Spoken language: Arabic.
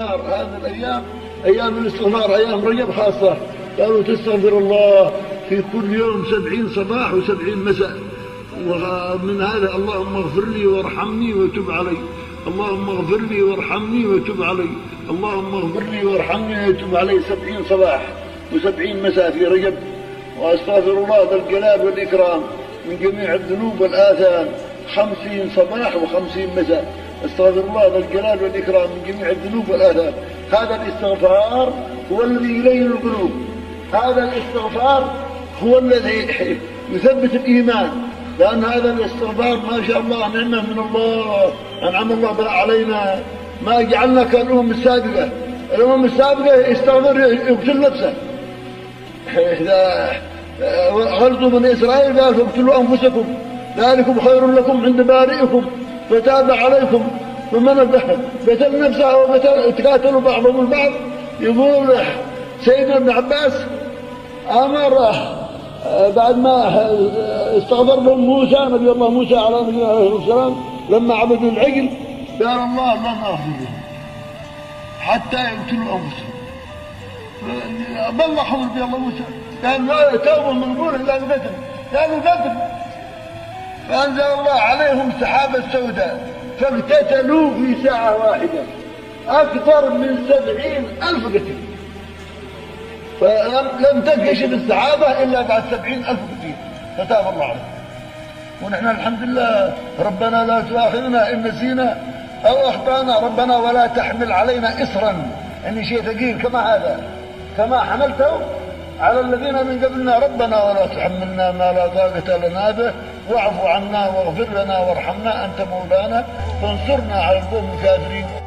هذه الأيام أيام الاستغفار، أيام رجب خاصة. قالوا تستغفر الله في كل يوم 70 صباح و70 مساء. ومن هذا اللهم اغفر لي وارحمني وتب علي، اللهم اغفر لي وارحمني وتب علي، اللهم اغفر لي وارحمني وتب علي 70 صباح و70 مساء في رجب. واستغفر الله ذا الجلال والإكرام من جميع الذنوب والآثام 50 صباح و50 مساء. استغفر الله ذا الجلال والإكرام من جميع الذنوب والآثام. هذا الاستغفار هو الذي يلين القلوب، هذا الاستغفار هو الذي يثبت الإيمان، لأن هذا الاستغفار ما شاء الله نعمة من الله، أنعم الله بها علينا. ما جعلنا كالأمم السابقة، الأمم السابقة يستغفر يقتل نفسه. إذا غلطوا من إسرائيل قال فاقتلوا أنفسكم ذلكم خير لكم عند بارئكم فتاب عليكم. فمن قتل نفسه وتقاتلوا بعضهم البعض. يقول سيدنا ابن عباس أمر بعد ما استغفر لهم موسى نبي الله موسى على نبينا عليه السلام لما عبدوا العجل، قال الله لن أغفر لهم حتى يقتلوا أنفسهم. بلغوا نبي الله موسى قال لا توبة مقبولة إلا بقتل، قالوا قتل. فأنزل الله عليهم سحابة سوداء فاقتتلوا في ساعة واحدة أكثر من 70,000 قتيل. فلم تنكشف السحابة إلا بعد 70,000 قتيل فتاب الله عليهم. ونحن الحمد لله ربنا لا تؤاخذنا إن نسينا أو أخطأنا، ربنا ولا تحمل علينا إصرا، إن شيء ثقيل كما هذا كما حملته على الذين من قبلنا. ربنا ولا تحملنا ما لا طاقة لنا به واعف عنا واغفر لنا وارحمنا أنت مولانا فانصرنا على القوم الكافرين.